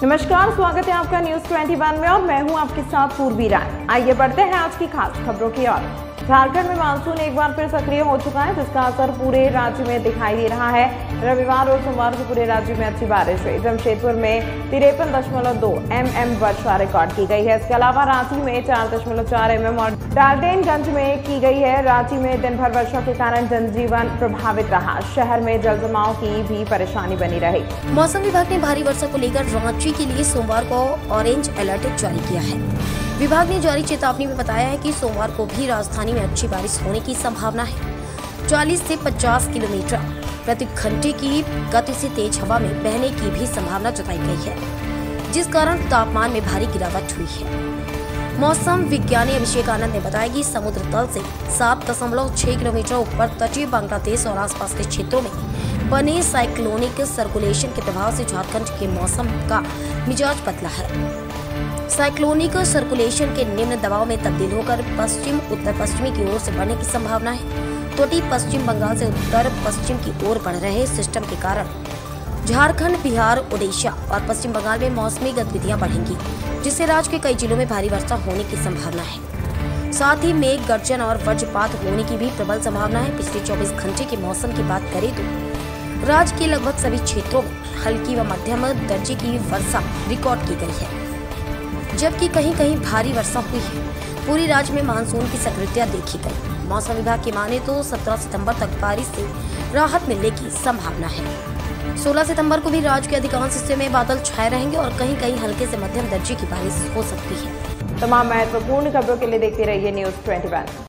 नमस्कार, स्वागत है आपका न्यूज 21 में और मैं हूं आपके साथ पूर्वी राय। आइए बढ़ते हैं आज की खास खबरों की ओर। झारखंड में मानसून एक बार फिर सक्रिय हो चुका है, जिसका असर पूरे राज्य में दिखाई दे रहा है। रविवार और सोमवार को पूरे राज्य में अच्छी बारिश हुई। जमशेदपुर में 53.2 mm वर्षा रिकॉर्ड की गई है। इसके अलावा रांची में 4.4 mm और डाल्टनगंज में की गई है। रांची में दिन भर वर्षा के कारण जनजीवन प्रभावित रहा। शहर में जलजमाव की भी परेशानी बनी रही। मौसम विभाग ने भारी वर्षा को लेकर रांची के लिए सोमवार को ऑरेंज अलर्ट जारी किया है। विभाग ने जारी चेतावनी में बताया है कि सोमवार को भी राजधानी में अच्छी बारिश होने की संभावना है। 40 से 50 किलोमीटर प्रति घंटे की गति से तेज हवा में बहने की भी संभावना जताई गई है, जिस कारण तापमान में भारी गिरावट हुई है। मौसम विज्ञानी अभिषेक आनंद ने बताया कि समुद्र तल से 7.6 किलोमीटर ऊपर तटीय बांग्लादेश और आसपास के क्षेत्रों में बने साइक्लोनिक सर्कुलेशन के प्रभाव से झारखंड के मौसम का मिजाज बदला है। साइक्लोनिक सर्कुलेशन के निम्न दबाव में तब्दील होकर पश्चिम उत्तर पश्चिमी की ओर से बढ़ने की संभावना है। तटीय पश्चिम बंगाल से उत्तर पश्चिम की ओर बढ़ रहे सिस्टम के कारण झारखंड, बिहार, ओडिशा और पश्चिम बंगाल में मौसमी गतिविधियां बढ़ेंगी, जिससे राज्य के कई जिलों में भारी वर्षा होने की संभावना है। साथ ही मेघ गर्जन और वज्रपात होने की भी प्रबल संभावना है। पिछले 24 घंटे के मौसम की बात करें तो राज्य के लगभग सभी क्षेत्रों में हल्की व मध्यम दर्जे की वर्षा रिकॉर्ड की गई है, जबकि कहीं कहीं भारी वर्षा हुई है। पूरी राज्य में मानसून की सक्रियता देखी गई। मौसम विभाग की माने तो 17 सितंबर तक बारिश से राहत मिलने की संभावना है। 16 सितंबर को भी राज्य के अधिकांश हिस्से में बादल छाए रहेंगे और कहीं कहीं हल्के से मध्यम दर्जे की बारिश हो सकती है। तमाम महत्वपूर्ण खबरों के लिए देखते रहिए न्यूज 21।